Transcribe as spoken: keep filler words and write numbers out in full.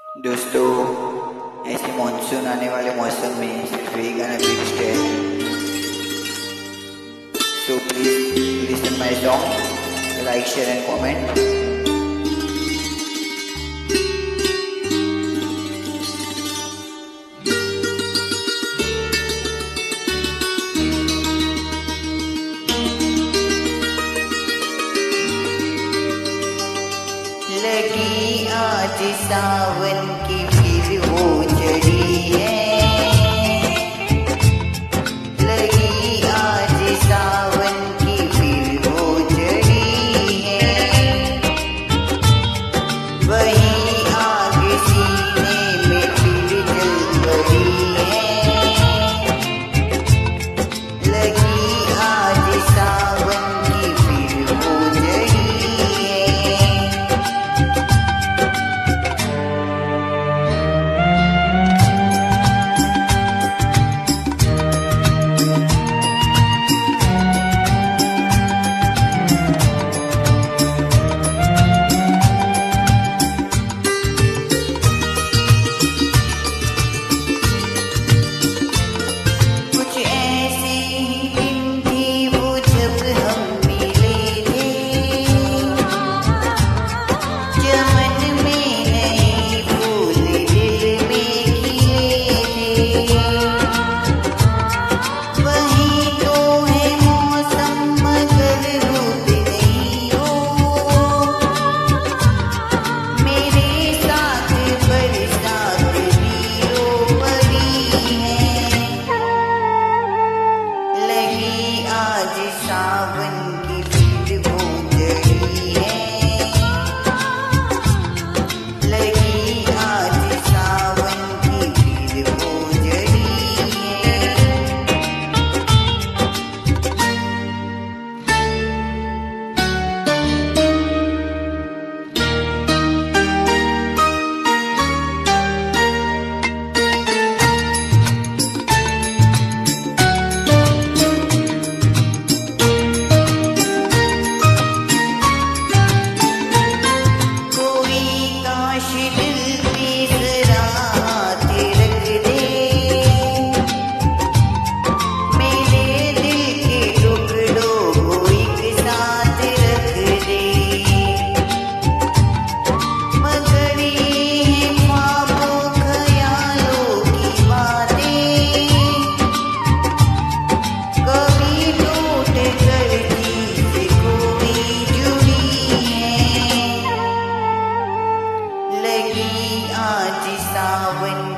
दोस्तों, ऐसे मानसून आने वाले मौसम में सिर्फ यही गाना फिक्स्ड है। So please listen my song, like share and comment. लगी आज सावन की फिर वो चढ़ी है, लगी आज सावन की फिर वो चढ़ी है, वही आग सीने में फिर जल पड़ी है, लगी आज सावन की फिर वो चढ़ी है। सावन की फिर वो चढ़ी है, लगी आज सावन की फिर वो चढ़ी है। लगी आज सावन